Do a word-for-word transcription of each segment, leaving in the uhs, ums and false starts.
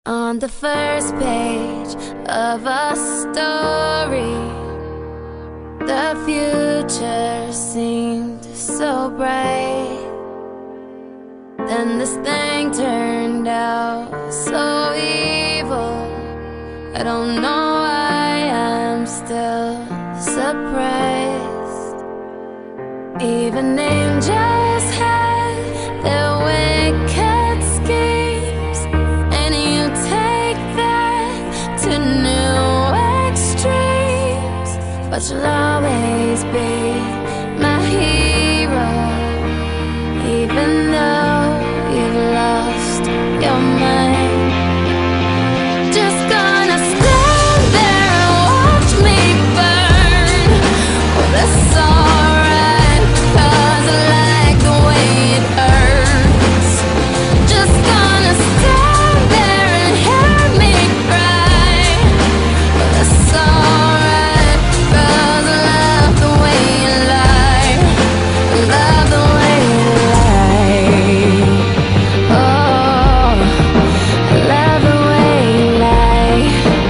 On the first page of a story, the future seemed so bright. Then this thing turned out so evil. I don't know why I'm still surprised. Even angels have their wicked schemes, and you take that to new extremes. But you'll always be my hero, even though you've lost your mind. Just gonna stand there and watch me burn. Oh, that's alright, 'cause I like the way it hurts. Just gonna stand there and hear me cry. Oh, that's alright, 'cause I love the way you lie. I love the way you lie. Oh, I love the way you lie.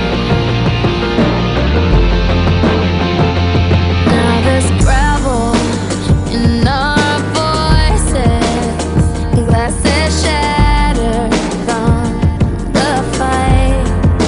Now there's gravel in our voices, glasses shattered from the fight,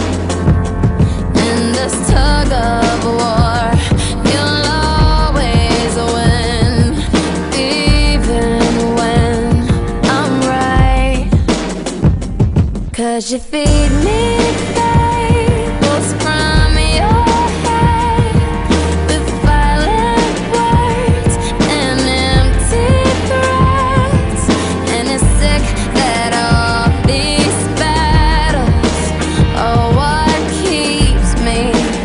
and this tug of war, you'll always win, even when I'm right. 'Cause you feed me fables from your head, with violent words and empty threats. And it's sick that all these battles are what keeps me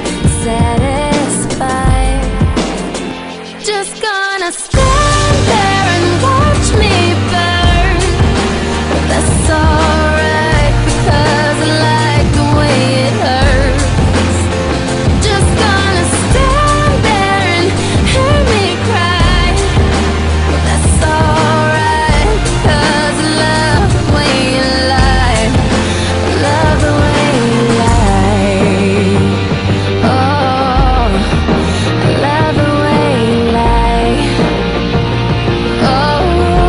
satisfied. Just gonna stand there and watch me burn. But that's alright, because I like the way it hurts. Just gonna stand there and hear me cry. But that's alright, because I love the way you lie. I love the way you lie. Oh, I love the way you lie. Oh,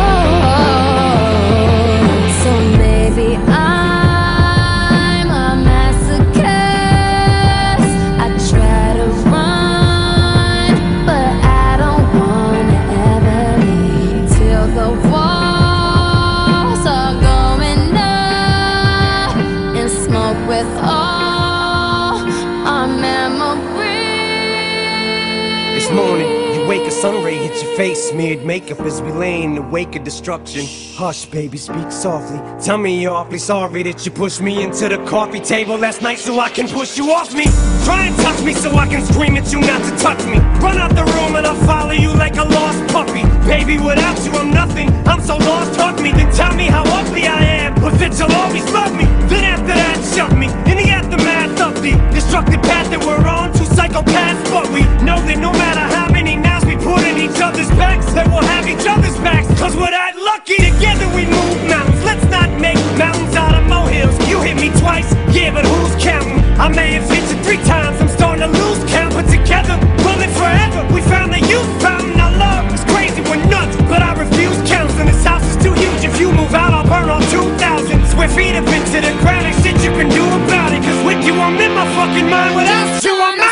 so maybe I'm a masochist. I try to run, but I don't wanna ever leave till the walls are going up in smoke with all our memories. This morning, you wake, a sun ray hits your face, smeared makeup as we lay in the wake of destruction. Hush, baby, speak softly. Tell me you're awfully sorry that you pushed me into the coffee table last night so I can push you off me. Try and touch me so I can scream at you not to touch me. Run out the room and I'll follow you like a lost puppy. Baby, without you I'm nothing, I'm so lost, hug me. Then tell me how ugly I am, but that you'll always love me. Then after that, shove me in the aftermath of the destructive path that we're on. Two psychopaths, but we know that no matter how many knives we put in each other's backs, that we'll have each other's backs. 'Cause we're that lucky, together we move mountains. Let's not make mountains out of molehills. You hit me twice, yeah, but who's counting? I may have hit you three times, I'm starting to lose count. But together, we'll live forever. We found the youth fountain. Our love is crazy, we're nuts, but I refuse counseling. This house is too huge, if you move out I'll burn all two thousand square feet of it to the ground. Ain't shit you can do about it, 'cause with you I'm in my fucking mind, without you I'm not.